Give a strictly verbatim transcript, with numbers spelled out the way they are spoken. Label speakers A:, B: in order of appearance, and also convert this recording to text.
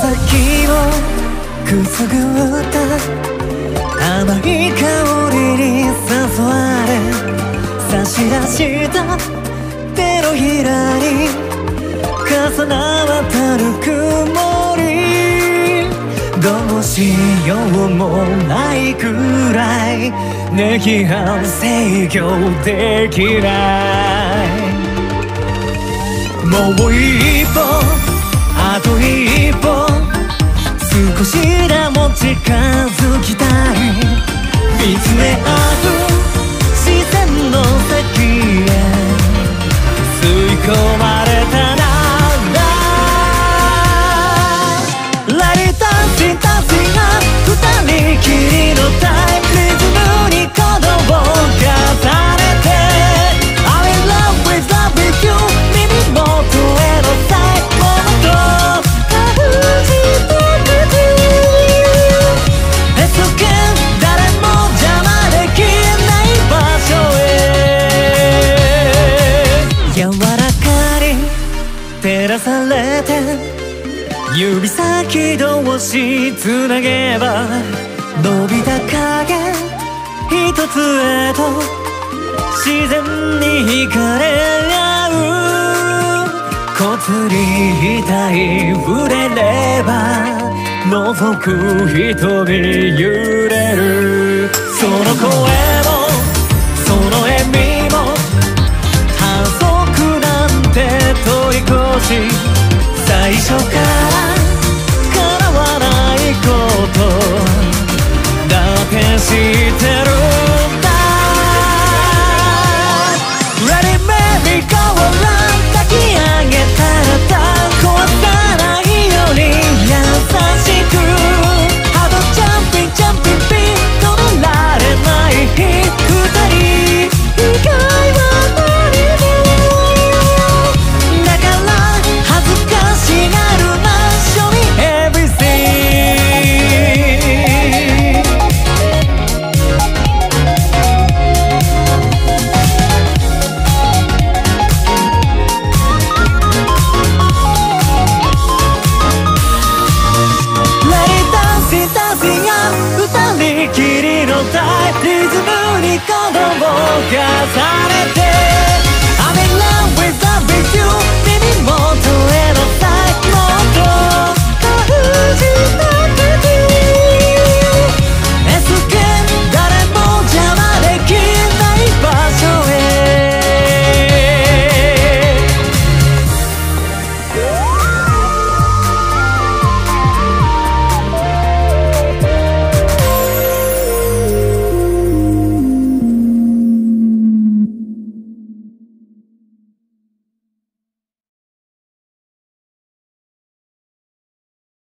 A: 先をくすぐった甘い香りに誘われ差し出した手のひらに重な渡る曇りどうしようもないくらい熱反制御できないもう一歩あと一歩少しでも近づきたい見つめ合う視線の先へ吸い込まれたなら Let it dance in dancing が二人きりのタイムリズムに鼓動を重ねて I'm in love with love with you 耳元への最後の感じて誰も邪魔できない場所へ柔らかに照らされて指先同士つなげば伸びた影一つへと自然に惹かれ合う小釣りたい触れれば覗く瞳揺れるその声もその笑みも反則なんて通り越し最初から叶わないことだって知ってるんだ Ready baby go around 抱き上げたら壊さないように優しくハードジャンピングジャンピングピン止められない二人以外は何もだから恥ずかしがるな Show me everything Let it dance in dancing が二人きりのタイムリズムに鼓動を重ね